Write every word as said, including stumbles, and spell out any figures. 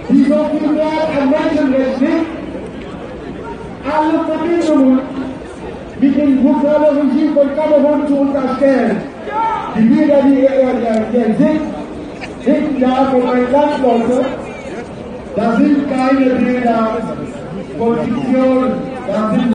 Diese Kinder an Menschenrechte, alle Verbindungen mit dem brutalen Regime von Kamerun zu unterstellen. Die Bilder, die ihr seht, hinten da von meinen Landsleuten, das sind keine Bilder von Fiktion, das sind